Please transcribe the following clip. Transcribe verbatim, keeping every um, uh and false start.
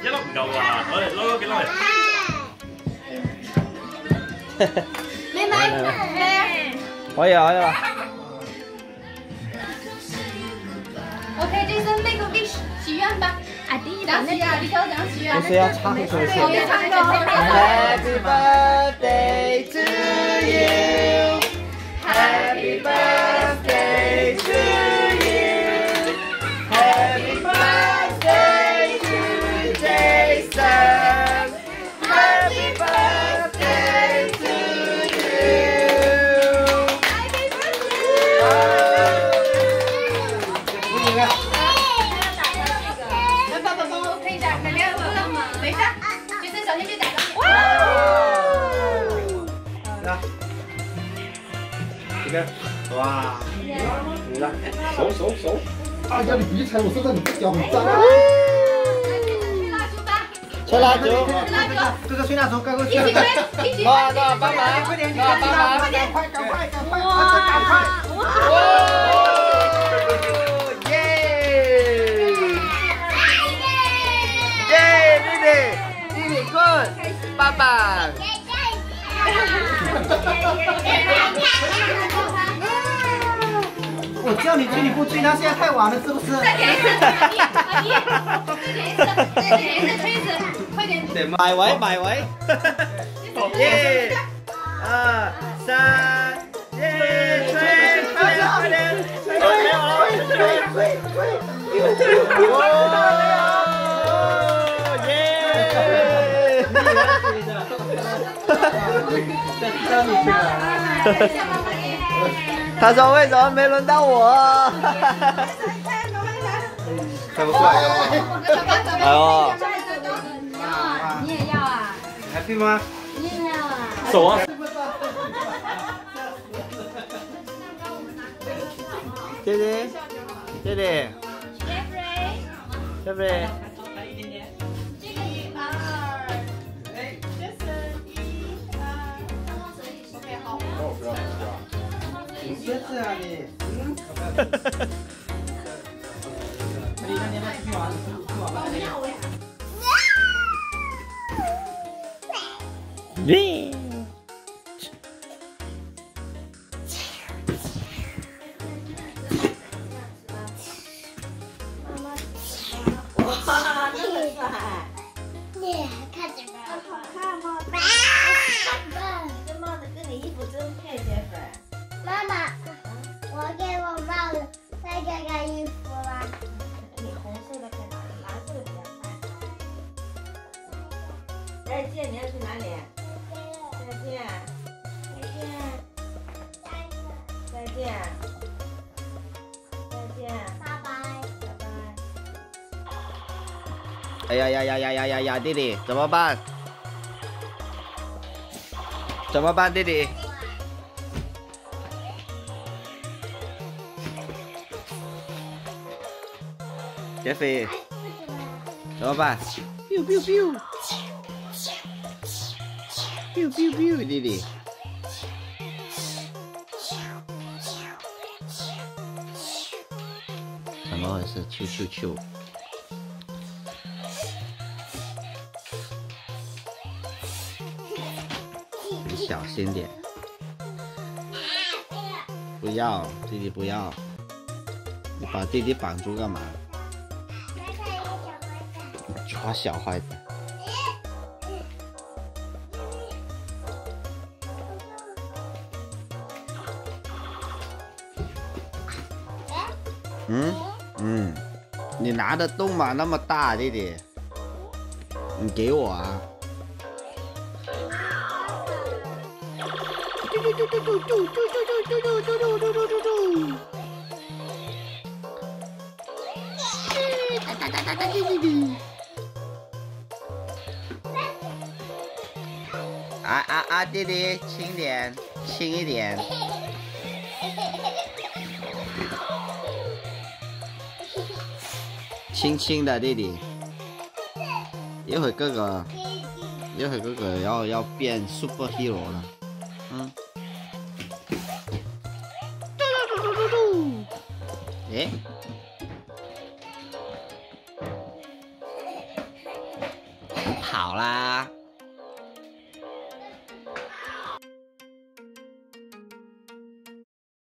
一粒唔夠啊！我哋攞攞幾粒嚟？ 妹妹， 可以啊，可以啊。 OK，Jason make a wish， 许愿吧。啊，第一档那个，你挑怎样许愿？ 不是要唱一首歌。 我没唱过。 Happy birthday to you. Happy birthday to you. Happy birthday to Jason. Happy birthday to you. Happy birthday. 来，爸爸帮我看一下，哪边有了吗？没事，就是小心别打到。哇！ 来，这边，哇，你来，手手手。 哎呀，你别踩我身上，你这脚很脏。 吹蜡烛吧。 吹蜡烛。 吹蜡烛。 哥哥吹蜡烛，哥哥一起吹，一起。 哇，那帮忙， 快点， 那帮忙， 快点，快，赶快，赶快，赶哇！ 快！ 哇！ 耶！耶，弟弟，弟弟 good， 爸爸。 我叫你吹你不吹，那现在太晚了，是不是？ 再点一次，阿姨，再点一次，再点一次，吹一次，快点。 埋位，埋位。一、二、三，耶！吹，快点，快点，吹吹吹吹吹！哇！耶！他说为什么没轮到我？ 看不出来吗？ 哎呦！ 你也要啊？ Happy 吗？ 你也要啊？ 手啊！弟弟，弟弟 Jeffrey， ，Jeffrey， 这个一二，哎 ，Jason 一二，OK 好。 哦，不要不要。你先这样你。嗯。你那你们去玩，去玩吧。 耶！ 你看这个好看吗？这帽子跟你衣服真配，Jeffrey。妈妈，我给我帽子，再给个衣服吧。你红色的配哪里？蓝色的比较帅。再见，你要去哪里？再见。再见。再见。再见。拜拜。拜拜。 哎呀呀呀呀呀呀呀！弟弟怎么办？怎么办，弟弟？杰飞，怎么办 ？biu biu biu biu biu biu， 弟弟。怎么回事？啾啾啾！你小心点，不要，弟弟不要，你把弟弟绑住干嘛？抓小坏蛋。嗯嗯，你拿得动吗？那么大，弟弟，你给我啊！啊啊啊！弟弟，轻点，轻一点。轻轻的，弟弟。一会哥哥，一会哥哥要要变 super hero 了。嗯。诶。 跑啦。